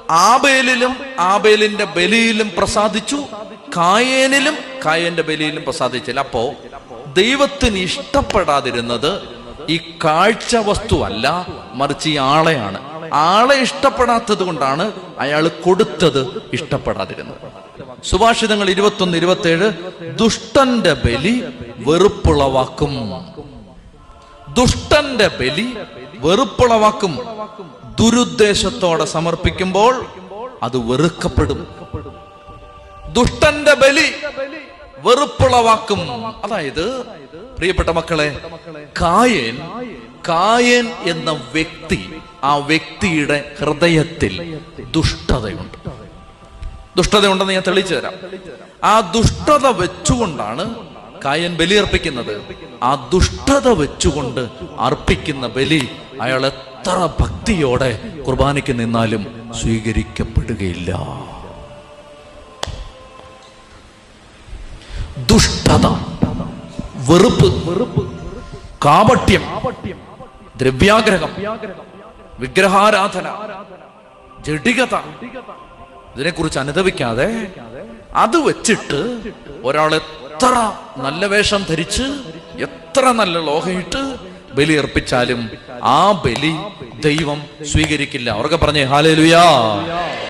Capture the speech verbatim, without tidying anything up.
ആബേലിലും ആബേലിന്റെ ബലിയിലും പ്രസാദിച്ചു, കായേനിലും കായേന്റെ ബലിയിലും പ്രസാദിച്ചില്ല. അപ്പോ ദൈവത്തിന് ഇഷ്ടപ്പെടാതിരുന്നത് ഈ കാഴ്ച വസ്തു അല്ല, മറിച്ച് ഈ ആളെയാണ്. ആളെ ഇഷ്ടപ്പെടാത്തത് കൊണ്ടാണ് അയാൾ കൊടുത്തത് ഇഷ്ടപ്പെടാതിരുന്നത്. സുഭാഷിതങ്ങൾ ഇരുപത്തൊന്ന് ഇരുപത്തി ഏഴ് ദുഷ്ടന്റെ ബലി വെറുപ്പുളവാക്കും. ദുഷ്ടന്റെ ബലി വെറുപ്പുളവാക്കും. ദുരുദ്ദേശത്തോടെ സമർപ്പിക്കുമ്പോൾ അത് വെറുക്കപ്പെടും. ദുഷ്ടന്റെ ബലി വെറുപ്പുളവാക്കും. അതായത് പ്രിയപ്പെട്ട മക്കളെ, കായേൻ കായേൻ എന്ന വ്യക്തി, ആ വ്യക്തിയുടെ ഹൃദയത്തിൽ ദുഷ്ടതയുണ്ട്. ദുഷ്ടതയുണ്ടെന്ന് ഞാൻ തെളിയിച്ചു തരാം. ആ ദുഷ്ടത വെച്ചുകൊണ്ടാണ് കായേൻ ബലി അർപ്പിക്കുന്നത്. ആ ദുഷ്ടത വെച്ചുകൊണ്ട് അർപ്പിക്കുന്ന ബലി അയാൾ എത്ര ഭക്തിയോടെ കുർബാനയ്ക്ക് നിന്നാലും സ്വീകരിക്കപ്പെടുകയില്ല. ദുഷ്ടത, വെറുപ്പ്, കാപട്യം, ദ്രവ്യാഗ്രഹം, വിഗ്രഹാരാധന, ജഡികത, ഇതിനെക്കുറിച്ച് അനുദവിക്കാതെ അത് വെച്ചിട്ട് ഒരാൾ എത്ര നല്ല വേഷം ധരിച്ച് എത്ര നല്ല ലോഹയിട്ട് ബലി അർപ്പിച്ചാലും ആ ബലി ദൈവം സ്വീകരിക്കില്ല. അവർക്ക് പറഞ്ഞേ ഹല്ലേലൂയ.